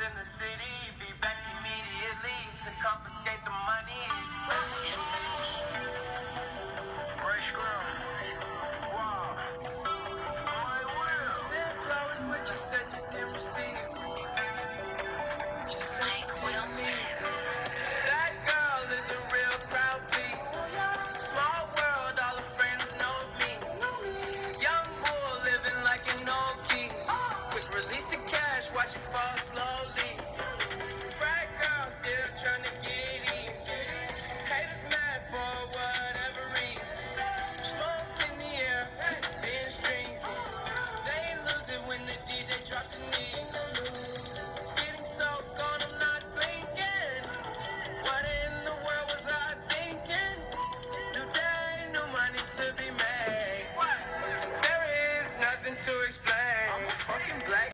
in the city, be back immediately to confiscate the monies. Fresh ground. Wow. My will. Sent flowers, but you said you didn't receive. But you said you didn't need. That girl is a real crowd, please. Small world, all her friends know of me. Young bull living like an old geese. Quick release the cash, watch it fall slowly. Frat girl still trying to get in. Haters mad for whatever reason. Smoke in the air, binge drinking. They lose it when the DJ drops the knee. Getting so gone, I'm not blinking. What in the world was I thinking? New day, new money to be made. There is nothing to explain. I'm a fucking black